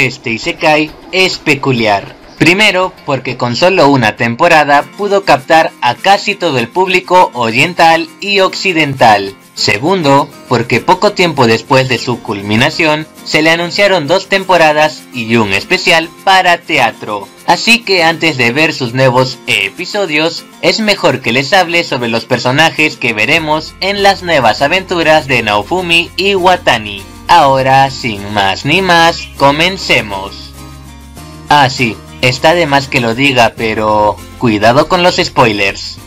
este isekai es peculiar. Primero, porque con solo una temporada pudo captar a casi todo el público oriental y occidental. Segundo, porque poco tiempo después de su culminación, se le anunciaron 2 temporadas y un especial para teatro. Así que antes de ver sus nuevos episodios, es mejor que les hable sobre los personajes que veremos en las nuevas aventuras de Naofumi y Watani. Ahora, sin más ni más, comencemos. Ah, sí, está de más que lo diga, pero cuidado con los spoilers.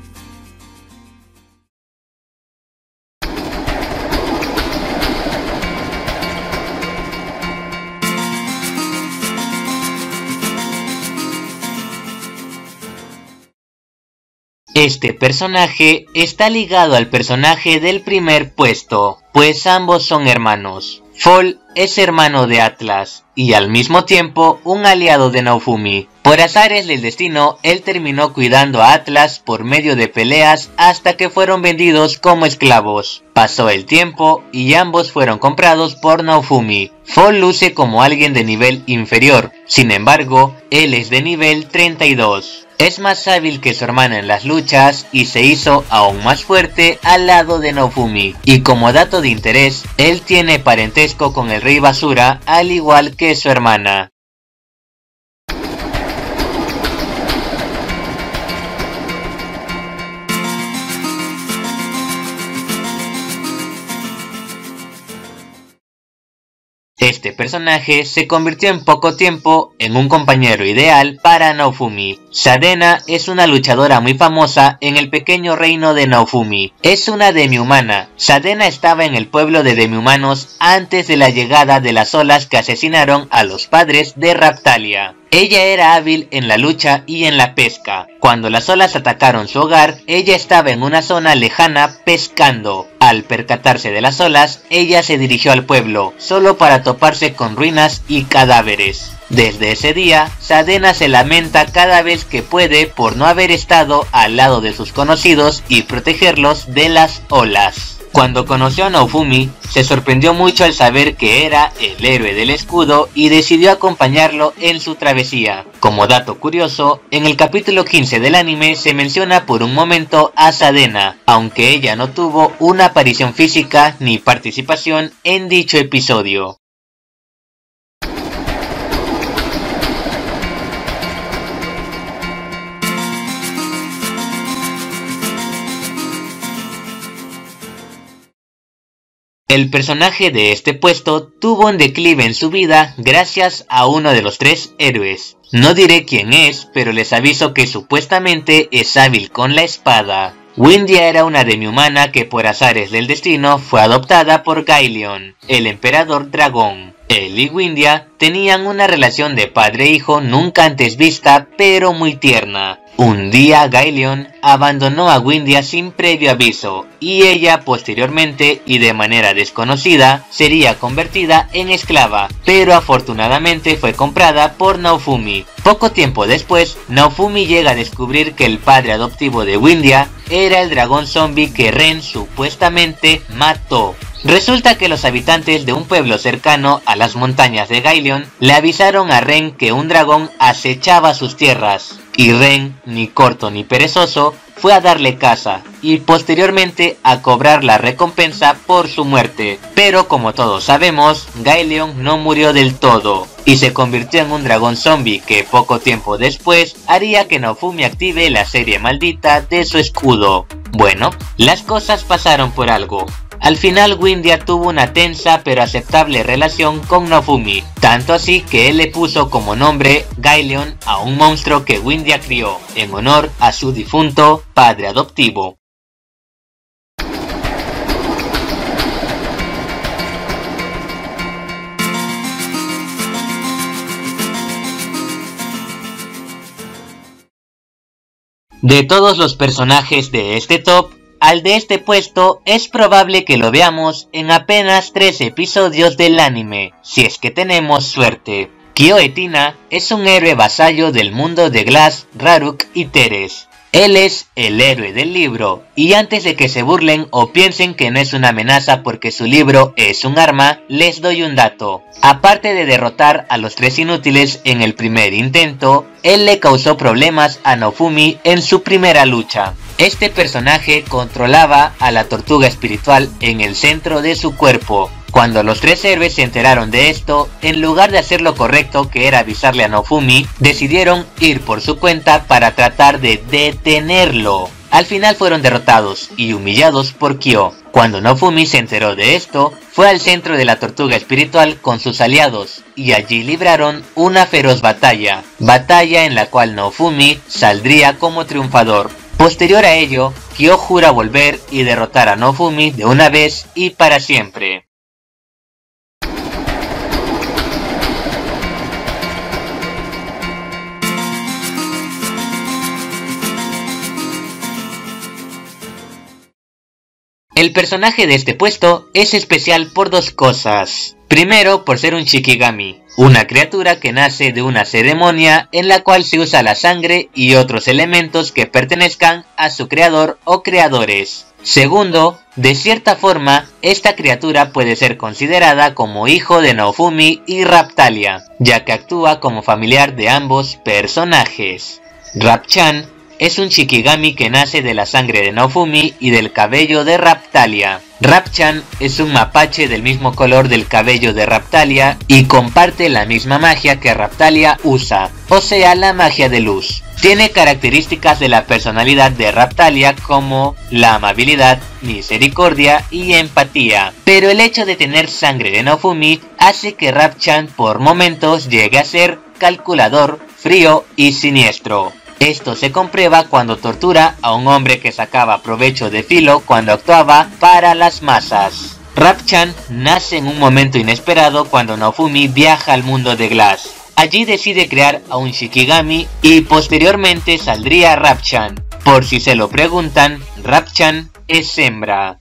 Este personaje está ligado al personaje del primer puesto, pues ambos son hermanos. Fall es hermano de Atlas, y al mismo tiempo un aliado de Naofumi. Por azares del destino, él terminó cuidando a Atlas por medio de peleas hasta que fueron vendidos como esclavos. Pasó el tiempo y ambos fueron comprados por Naofumi. Fall luce como alguien de nivel inferior, sin embargo, él es de nivel 32. Es más hábil que su hermana en las luchas y se hizo aún más fuerte al lado de Naofumi. Y como dato de interés, él tiene parentesco con el Rey Basura al igual que su hermana. Este personaje se convirtió en poco tiempo en un compañero ideal para Naofumi. Sadena es una luchadora muy famosa en el pequeño reino de Naofumi. Es una demihumana. Sadena estaba en el pueblo de demihumanos antes de la llegada de las olas que asesinaron a los padres de Raptalia. Ella era hábil en la lucha y en la pesca. Cuando las olas atacaron su hogar, ella estaba en una zona lejana pescando. Al percatarse de las olas, ella se dirigió al pueblo, solo para toparse con ruinas y cadáveres. Desde ese día, Sadena se lamenta cada vez que puede por no haber estado al lado de sus conocidos y protegerlos de las olas. Cuando conoció a Naofumi, se sorprendió mucho al saber que era el héroe del escudo y decidió acompañarlo en su travesía. Como dato curioso, en el capítulo 15 del anime se menciona por un momento a Sadena, aunque ella no tuvo una aparición física ni participación en dicho episodio. El personaje de este puesto tuvo un declive en su vida gracias a uno de los 3 héroes. No diré quién es, pero les aviso que supuestamente es hábil con la espada. Windia era una demihumana que por azares del destino fue adoptada por Gaelion, el emperador dragón. Él y Windia tenían una relación de padre-hijo nunca antes vista, pero muy tierna. Un día Gaelion abandonó a Windia sin previo aviso, y ella posteriormente y de manera desconocida sería convertida en esclava, pero afortunadamente fue comprada por Naofumi. Poco tiempo después, Naofumi llega a descubrir que el padre adoptivo de Windia era el dragón zombie que Ren supuestamente mató. Resulta que los habitantes de un pueblo cercano a las montañas de Gaelion le avisaron a Ren que un dragón acechaba sus tierras, y Ren, ni corto ni perezoso, fue a darle caza, y posteriormente a cobrar la recompensa por su muerte. Pero como todos sabemos, Gaelion no murió del todo, y se convirtió en un dragón zombie que poco tiempo después haría que Naofumi active la serie maldita de su escudo. Bueno, las cosas pasaron por algo. Al final Windia tuvo una tensa pero aceptable relación con Naofumi, tanto así que él le puso como nombre Gaelion a un monstruo que Windia crió, en honor a su difunto padre adoptivo. De todos los personajes de este top, al de este puesto es probable que lo veamos en apenas 3 episodios del anime, si es que tenemos suerte. Kyo Etina es un héroe vasallo del mundo de Glass, Raruk y Teres. Él es el héroe del libro, y antes de que se burlen o piensen que no es una amenaza porque su libro es un arma, les doy un dato. Aparte de derrotar a los 3 inútiles en el primer intento, él le causó problemas a Naofumi en su primera lucha. Este personaje controlaba a la tortuga espiritual en el centro de su cuerpo. Cuando los 3 héroes se enteraron de esto, en lugar de hacer lo correcto, que era avisarle a Naofumi, decidieron ir por su cuenta para tratar de detenerlo. Al final fueron derrotados y humillados por Kyo. Cuando Naofumi se enteró de esto, fue al centro de la tortuga espiritual con sus aliados, y allí libraron una feroz batalla en la cual Naofumi saldría como triunfador. Posterior a ello, Kyo jura volver y derrotar a Naofumi de una vez y para siempre. El personaje de este puesto es especial por 2 cosas. Primero, por ser un Shikigami, una criatura que nace de una ceremonia en la cual se usa la sangre y otros elementos que pertenezcan a su creador o creadores. Segundo, de cierta forma, esta criatura puede ser considerada como hijo de Naofumi y Raptalia, ya que actúa como familiar de ambos personajes. Rapchan es un Shikigami que nace de la sangre de Naofumi y del cabello de Raptalia. Rapchan es un mapache del mismo color del cabello de Raptalia y comparte la misma magia que Raptalia usa, o sea, la magia de luz. Tiene características de la personalidad de Raptalia como la amabilidad, misericordia y empatía, pero el hecho de tener sangre de Naofumi hace que Rapchan por momentos llegue a ser calculador, frío y siniestro. Esto se comprueba cuando tortura a un hombre que sacaba provecho de Filo cuando actuaba para las masas. Rapchan nace en un momento inesperado cuando Naofumi viaja al mundo de Glass. Allí decide crear a un Shikigami y posteriormente saldría Rapchan. Por si se lo preguntan, Rapchan es hembra.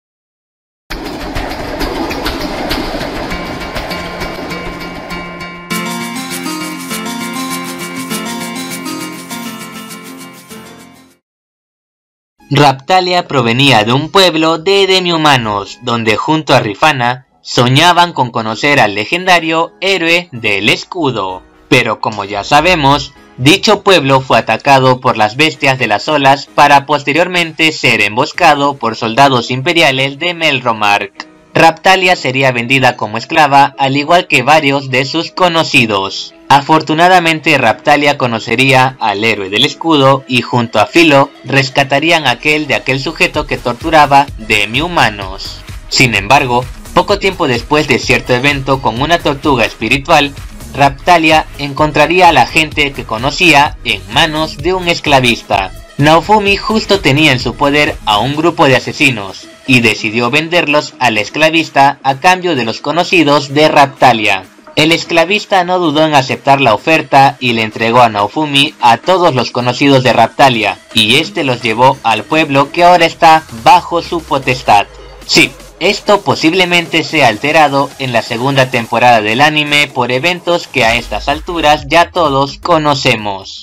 Raptalia provenía de un pueblo de demi-humanos, donde junto a Rifana soñaban con conocer al legendario héroe del escudo. Pero como ya sabemos, dicho pueblo fue atacado por las bestias de las olas para posteriormente ser emboscado por soldados imperiales de Melromarc. Raptalia sería vendida como esclava al igual que varios de sus conocidos. Afortunadamente Raptalia conocería al héroe del escudo y junto a Filo rescatarían a aquel sujeto que torturaba demi-humanos. Sin embargo, poco tiempo después de cierto evento con una tortuga espiritual, Raptalia encontraría a la gente que conocía en manos de un esclavista. Naofumi justo tenía en su poder a un grupo de asesinos y decidió venderlos al esclavista a cambio de los conocidos de Raptalia. El esclavista no dudó en aceptar la oferta y le entregó a Naofumi a todos los conocidos de Raptalia, y este los llevó al pueblo que ahora está bajo su potestad. Sí, esto posiblemente sea alterado en la segunda temporada del anime por eventos que a estas alturas ya todos conocemos.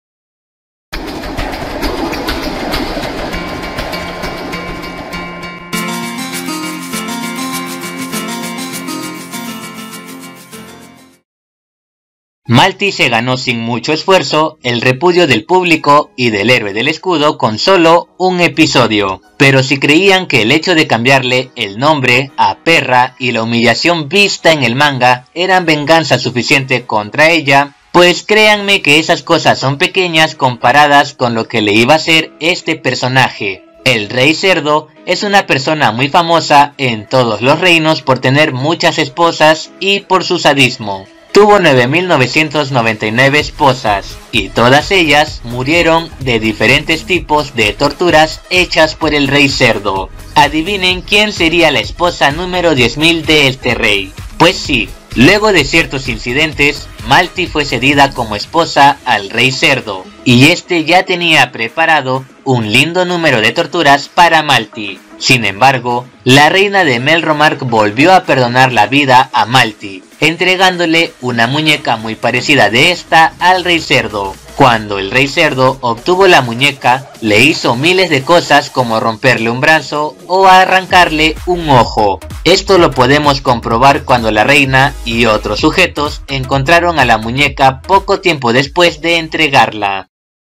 Malty se ganó sin mucho esfuerzo el repudio del público y del héroe del escudo con solo un episodio. Pero si creían que el hecho de cambiarle el nombre a Perra y la humillación vista en el manga eran venganza suficiente contra ella, pues créanme que esas cosas son pequeñas comparadas con lo que le iba a hacer este personaje. El Rey Cerdo es una persona muy famosa en todos los reinos por tener muchas esposas y por su sadismo. Tuvo 9.999 esposas, y todas ellas murieron de diferentes tipos de torturas hechas por el Rey Cerdo. Adivinen quién sería la esposa número 10.000 de este rey. Pues sí, luego de ciertos incidentes, Malty fue cedida como esposa al Rey Cerdo, y este ya tenía preparado un lindo número de torturas para Malty. Sin embargo, la reina de Melromarc volvió a perdonar la vida a Malty, entregándole una muñeca muy parecida de esta al Rey Cerdo. Cuando el Rey Cerdo obtuvo la muñeca, le hizo miles de cosas como romperle un brazo o arrancarle un ojo. Esto lo podemos comprobar cuando la reina y otros sujetos encontraron a la muñeca poco tiempo después de entregarla.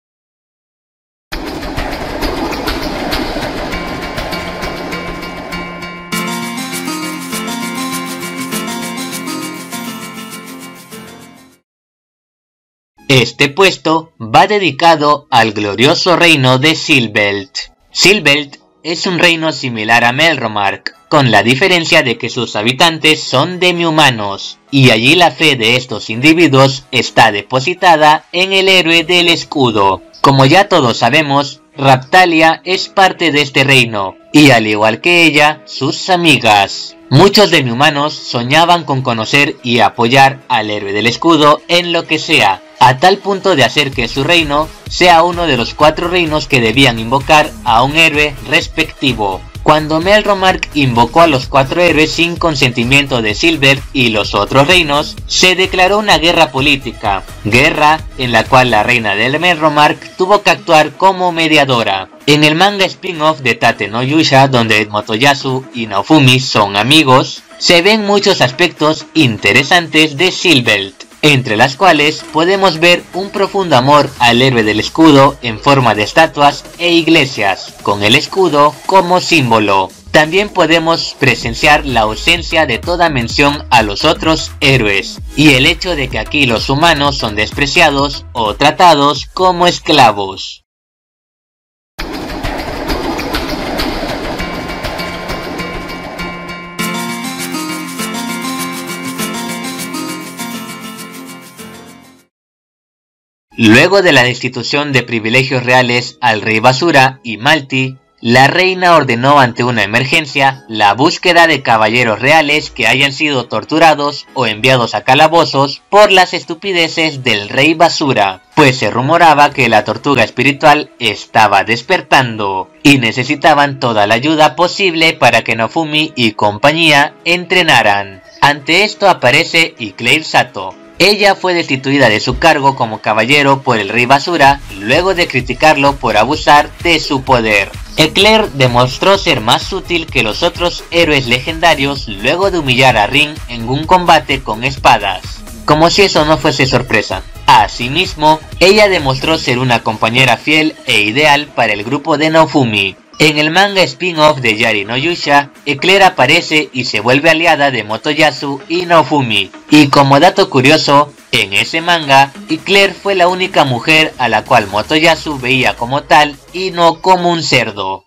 Este puesto va dedicado al glorioso reino de Silbelt. Silbelt es un reino similar a Melromarc, con la diferencia de que sus habitantes son demi-humanos, y allí la fe de estos individuos está depositada en el héroe del escudo. Como ya todos sabemos, Raptalia es parte de este reino, y al igual que ella, sus amigas. Muchos demi-humanos soñaban con conocer y apoyar al héroe del escudo en lo que sea, a tal punto de hacer que su reino sea uno de los 4 reinos que debían invocar a un héroe respectivo. Cuando Melromarc invocó a los 4 héroes sin consentimiento de Silbert y los otros reinos, se declaró una guerra política, guerra en la cual la reina del Melromarc tuvo que actuar como mediadora. En el manga spin-off de Tate no Yusha, donde Motoyasu y Naofumi son amigos, se ven muchos aspectos interesantes de Silbert, entre las cuales podemos ver un profundo amor al héroe del escudo en forma de estatuas e iglesias, con el escudo como símbolo. También podemos presenciar la ausencia de toda mención a los otros héroes, y el hecho de que aquí los humanos son despreciados o tratados como esclavos. Luego de la destitución de privilegios reales al rey Basura y Malti, la reina ordenó ante una emergencia la búsqueda de caballeros reales que hayan sido torturados o enviados a calabozos por las estupideces del rey Basura, pues se rumoraba que la tortuga espiritual estaba despertando y necesitaban toda la ayuda posible para que Naofumi y compañía entrenaran. Ante esto aparece Eclair Sato. Ella fue destituida de su cargo como caballero por el rey Basura luego de criticarlo por abusar de su poder. Eclair demostró ser más útil que los otros héroes legendarios luego de humillar a Rin en un combate con espadas, como si eso no fuese sorpresa. Asimismo, ella demostró ser una compañera fiel e ideal para el grupo de Naofumi. En el manga spin-off de Yari no Yusha, Eclair aparece y se vuelve aliada de Motoyasu y Naofumi. Y como dato curioso, en ese manga, Eclair fue la única mujer a la cual Motoyasu veía como tal y no como un cerdo.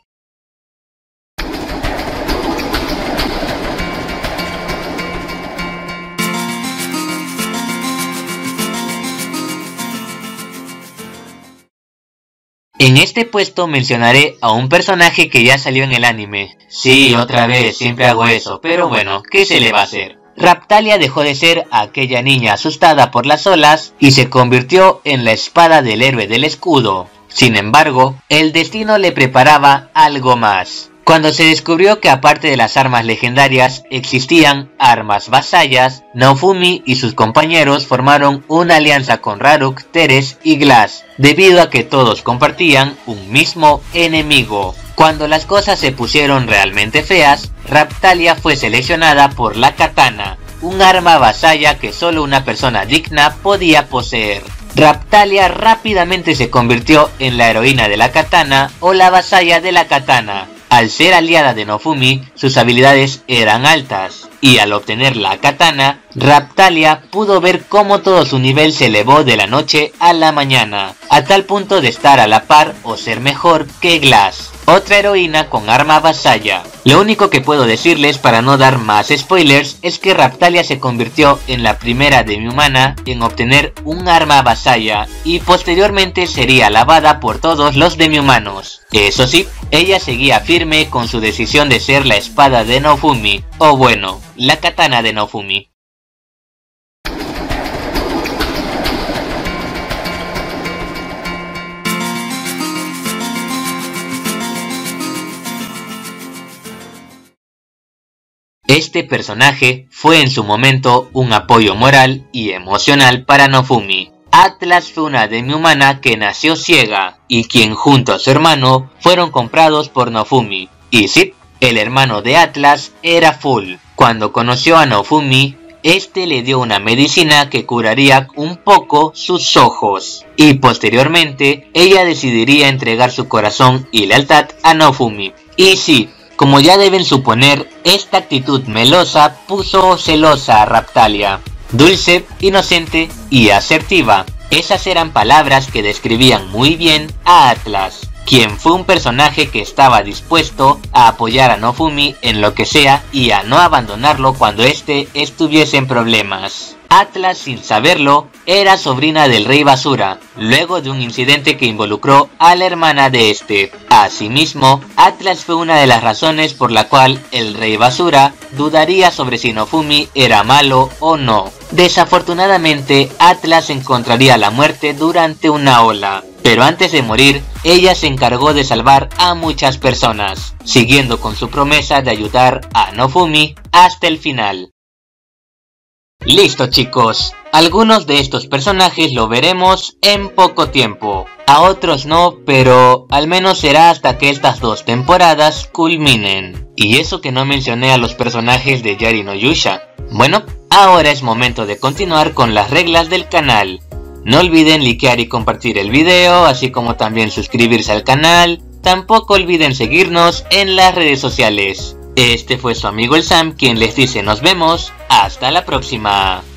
En este puesto mencionaré a un personaje que ya salió en el anime. Sí, otra vez, siempre hago eso, pero bueno, ¿qué se le va a hacer? Raptalia dejó de ser aquella niña asustada por las olas y se convirtió en la espada del héroe del escudo. Sin embargo, el destino le preparaba algo más. Cuando se descubrió que aparte de las armas legendarias existían armas vasallas, Naofumi y sus compañeros formaron una alianza con Raruk, Teres y Glass, debido a que todos compartían un mismo enemigo. Cuando las cosas se pusieron realmente feas, Raptalia fue seleccionada por la katana, un arma vasalla que solo una persona digna podía poseer. Raptalia rápidamente se convirtió en la heroína de la katana o la vasalla de la katana. Al ser aliada de Naofumi, sus habilidades eran altas, y al obtener la katana, Raptalia pudo ver cómo todo su nivel se elevó de la noche a la mañana, a tal punto de estar a la par o ser mejor que Glass, otra heroína con arma vasalla. Lo único que puedo decirles para no dar más spoilers es que Raptalia se convirtió en la primera demi-humana en obtener un arma vasalla y posteriormente sería alabada por todos los demi-humanos. Eso sí, ella seguía firme con su decisión de ser la espada de Naofumi, o bueno, la katana de Naofumi. Este personaje fue en su momento un apoyo moral y emocional para Nofumi. Atlas fue una demi-humana que nació ciega y quien junto a su hermano fueron comprados por Nofumi. Y sí, el hermano de Atlas era Full. Cuando conoció a Nofumi, este le dio una medicina que curaría un poco sus ojos. Y posteriormente, ella decidiría entregar su corazón y lealtad a Nofumi. Y sí, como ya deben suponer, esta actitud melosa puso celosa a Raptalia. Dulce, inocente y asertiva. Esas eran palabras que describían muy bien a Atlas, quien fue un personaje que estaba dispuesto a apoyar a Nofumi en lo que sea y a no abandonarlo cuando éste estuviese en problemas. Atlas, sin saberlo, era sobrina del Rey Basura, luego de un incidente que involucró a la hermana de este. Asimismo, Atlas fue una de las razones por la cual el Rey Basura dudaría sobre si Nofumi era malo o no. Desafortunadamente, Atlas encontraría la muerte durante una ola, pero antes de morir, ella se encargó de salvar a muchas personas, siguiendo con su promesa de ayudar a Nofumi hasta el final. Listo chicos, algunos de estos personajes lo veremos en poco tiempo, a otros no, pero al menos será hasta que estas 2 temporadas culminen. Y eso que no mencioné a los personajes de Yari no Yusha. Bueno, ahora es momento de continuar con las reglas del canal. No olviden likear y compartir el video, así como también suscribirse al canal. Tampoco olviden seguirnos en las redes sociales. Este fue su amigo el Sam quien les dice nos vemos, hasta la próxima.